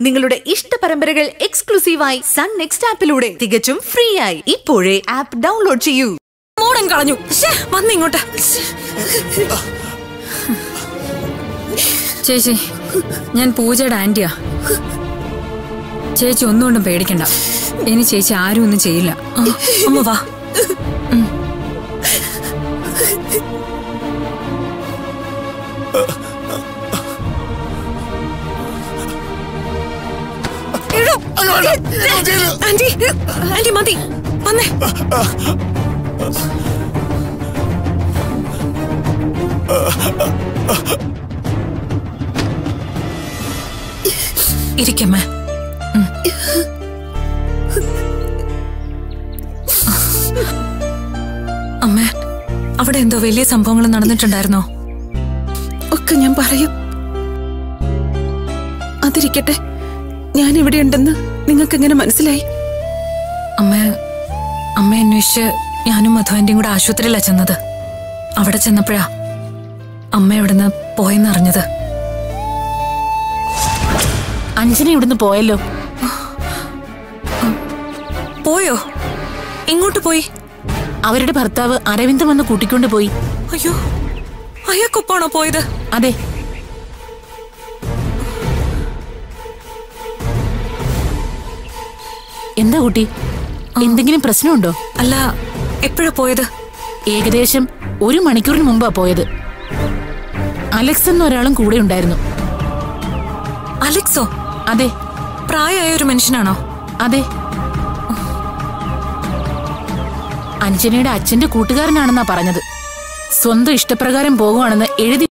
നിങ്ങളുടെ ഇഷ്ട പരമ്പരകൾ എക്സ്ക്ലൂസീവായി സൺ നെക്സ്റ്റ് ആപ്പിലൂടെ തികച്ചും ഫ്രീ ആയി ഇപ്പോഴേ ആപ്പ് ഡൗൺലോഡ് ചെയ്യൂ. മോടൻ കളഞ്ഞു. വന്നിങ്ങോട്ട്. ചേച്ചി, ഞാൻ പൂജയുടെ ആന്റിയാ. ചേച്ചി ഒന്നുകൊണ്ടും പേടിക്കണ്ട. ഇനി ചേച്ചി ആരും ഒന്നും ചെയ്യില്ല. അമ്മ വാ. ആന്റി മതി, വന്നേ. ഇരിക്കമ്മേ. അമ്മേ, അവിടെ എന്തോ വലിയ സംഭവങ്ങൾ നടന്നിട്ടുണ്ടായിരുന്നോ? ഒക്കെ ഞാൻ പറയും. അതിരിക്കട്ടെ, ഞാൻ ഇവിടെ ഉണ്ടെന്ന് നിങ്ങൾക്ക് എങ്ങനെ മനസ്സിലായി? അമ്മ അന്വേഷിച്ച് ഞാനും മധുവിന്റെയും കൂടെ ആശുപത്രിയിലാ ചെന്നത്. അവിടെ ചെന്നപ്പോഴാ അമ്മ എവിടുന്ന് പോയെന്നറിഞ്ഞത്. അഞ്ജന ഇവിടുന്ന് പോയല്ലോ. പോയോ? എങ്ങോട്ട് പോയി? അവരുടെ ഭർത്താവ് അരവിന്ദ് വന്ന് കൂട്ടിക്കൊണ്ട് പോയി. അയ്യോ, അയാൾക്കൊപ്പാണോ പോയത്? അതെ. എന്താ കുട്ടി, എന്തെങ്കിലും പ്രശ്നമുണ്ടോ? അല്ല, എപ്പോഴാ പോയത്? ഏകദേശം 1 മണിക്കൂറിന് മുമ്പാ പോയത്. അലക്സ് എന്ന ഒരാളും കൂടെ ഉണ്ടായിരുന്നു. അലക്സോ? അതെ. പ്രായമായ ഒരു മനുഷ്യനാണോ? അതെ. അഞ്ജനയുടെ അച്ഛന്റെ കൂട്ടുകാരനാണെന്നാ പറഞ്ഞത്. സ്വന്തം ഇഷ്ടപ്രകാരം പോകുവാണെന്ന് എഴുതി